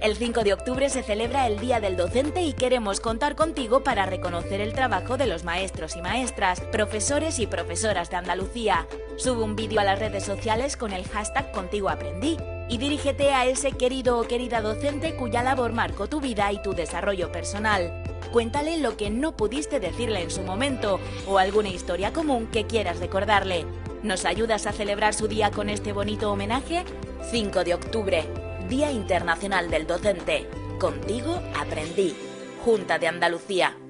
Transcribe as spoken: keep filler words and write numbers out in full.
El cinco de octubre se celebra el Día del Docente y queremos contar contigo para reconocer el trabajo de los maestros y maestras, profesores y profesoras de Andalucía. Sube un vídeo a las redes sociales con el hashtag Contigo Aprendí y dirígete a ese querido o querida docente cuya labor marcó tu vida y tu desarrollo personal. Cuéntale lo que no pudiste decirle en su momento o alguna historia común que quieras recordarle. ¿Nos ayudas a celebrar su día con este bonito homenaje? cinco de octubre, Día Internacional del Docente. Contigo Aprendí. Junta de Andalucía.